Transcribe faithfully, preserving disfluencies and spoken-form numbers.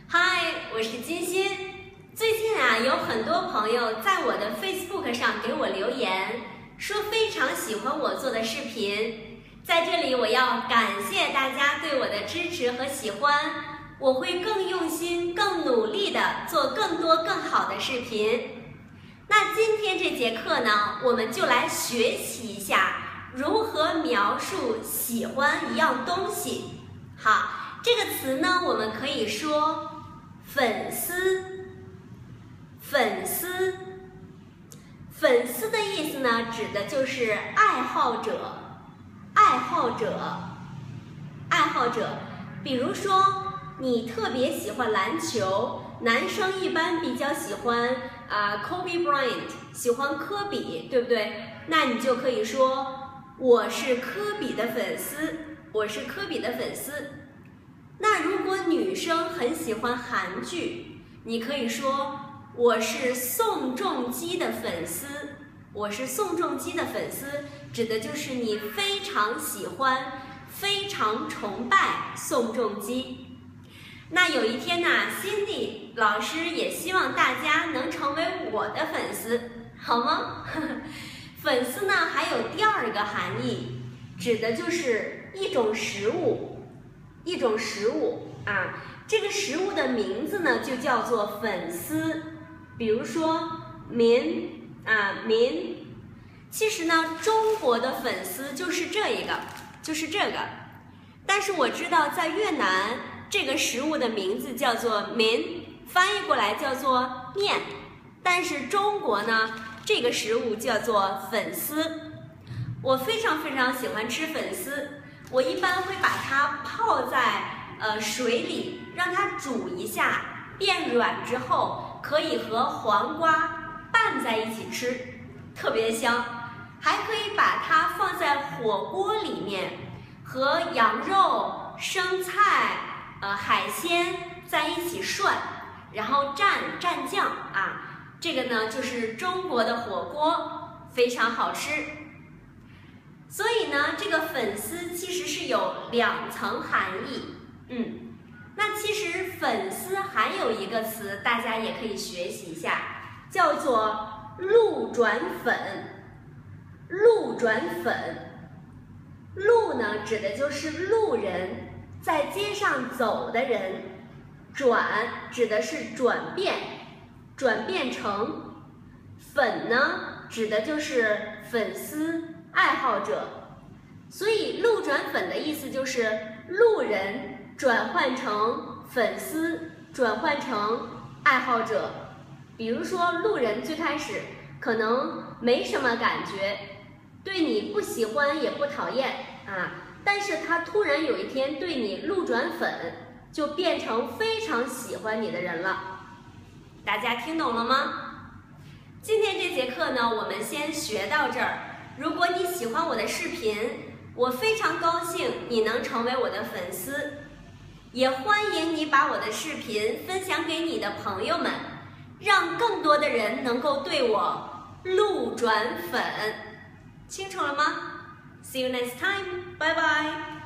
嗨，我是金鑫。最近啊，有很多朋友在我的 Facebook 上给我留言，说非常喜欢我做的视频。在这里，我要感谢大家对我的支持和喜欢，我会更用心、更努力的做更多更好的视频。那今天这节课呢，我们就来学习一下如何描述喜欢一样东西。好，这个词呢，我们可以说粉丝。粉丝，粉丝的意思呢，指的就是爱好者，爱好者，爱好者。比如说，你特别喜欢篮球，男生一般比较喜欢啊、呃、Kobe Bryant， 喜欢科比，对不对？那你就可以说我是科比的粉丝，我是科比的粉丝。那如果女生很喜欢韩剧，你可以说我是宋仲基的粉丝，我是宋仲基的粉丝，指的就是你非常喜欢、非常崇拜宋仲基。那有一天呢、啊，辛迪老师也希望大家能成为我的粉丝，好吗？粉丝呢还有第二个含义，指的就是一种食物，一种食物啊。这个食物的名字呢就叫做粉丝。比如说民啊民，其实呢，中国的粉丝就是这一个，就是这个。但是我知道在越南，这个食物的名字叫做民，翻译过来叫做面。但是中国呢，这个食物叫做粉丝。我非常非常喜欢吃粉丝，我一般会把它泡在呃水里，让它煮一下，变软之后。可以和黄瓜拌在一起吃，特别香。还可以把它放在火锅里面，和羊肉、生菜、呃海鲜在一起涮，然后蘸蘸酱啊。这个呢就是中国的火锅，非常好吃。所以呢，这个粉丝其实是有两层含义，嗯。那其实粉丝还有一个词，大家也可以学习一下，叫做路转粉。路转粉，路呢指的就是路人，在街上走的人；转指的是转变，转变成；粉呢指的就是粉丝、爱好者。所以路转粉的意思就是路人转换成粉丝，转换成爱好者。比如说，路人最开始可能没什么感觉，对你不喜欢也不讨厌啊，但是他突然有一天对你路转粉，就变成非常喜欢你的人了。大家听懂了吗？今天这节课呢，我们先学到这儿。如果你喜欢我的视频，我非常高兴你能成为我的粉丝。也欢迎你把我的视频分享给你的朋友们，让更多的人能够对我路转粉。清楚了吗？ See you next time. Bye bye.